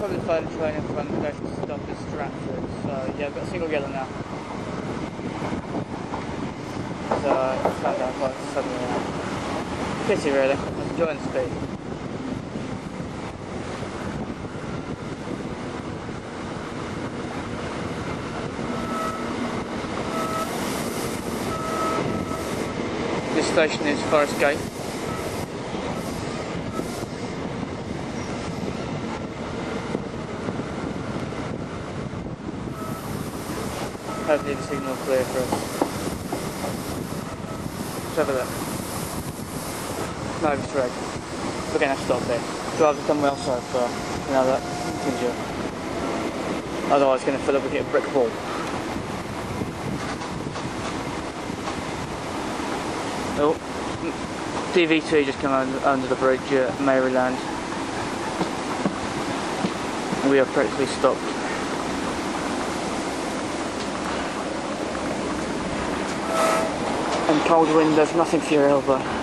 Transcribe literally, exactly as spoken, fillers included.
probably the third train in front of the next stop is Stratford, so yeah, we've got a single yellow now. So uh, it's found out quite suddenly now. Pity really, I was enjoying the speed. This station is Forest Gate. Hopefully the signal will clear for us. Let's have a look. No, it's red. We're going to have to stop there. Drive has done well so far. Now that continue. Otherwise it's going to fill up and hit a brick wall. Oh, D V two just come under, under the bridge at Maryland. We are practically stopped. And cold wind does nothing for your elbow.